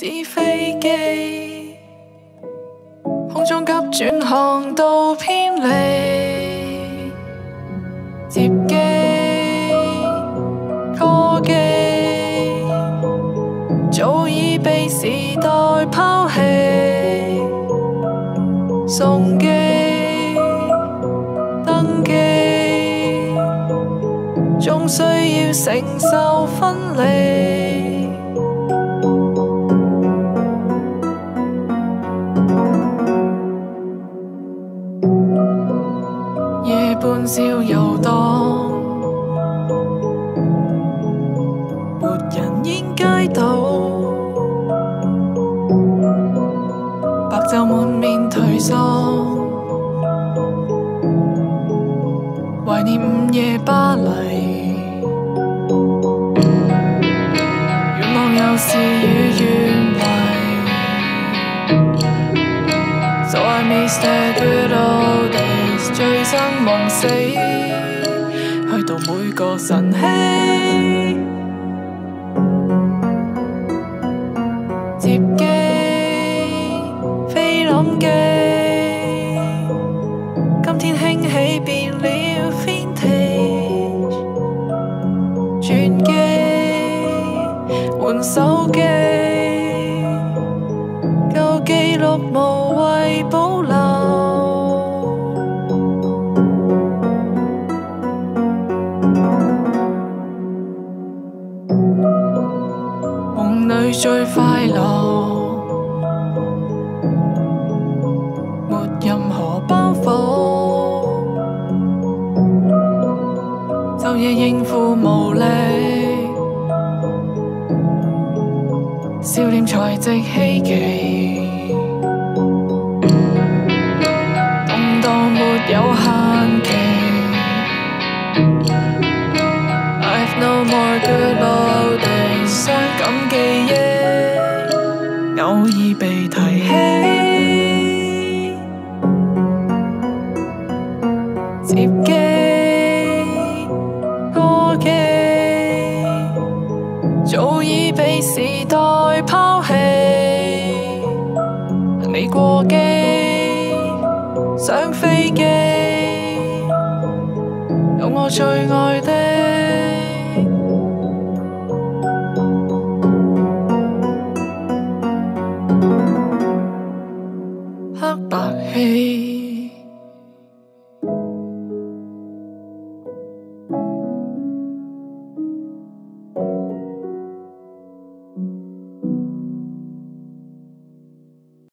似飛機，空中急轉航道偏離，接機科技早已被時代拋棄，送機登機終需要承受分離。夜半宵遊蕩，沒人煙街道，白晝滿面頹喪，懷念午夜巴黎，願望有時與願違。So I miss the good old days， 醉生夢死，去到每個晨曦，接機菲林機，今天興起變了 vintage， 轉機換手機，舊記錄無謂保留。夢裏最快樂，沒任何包袱，晝夜應付無力，笑臉才值希冀。動盪沒有限期 I've no more good old days， 傷感記憶偶爾被提起，接機歌姬早已被時代拋棄，你過機上飛機，有我最愛的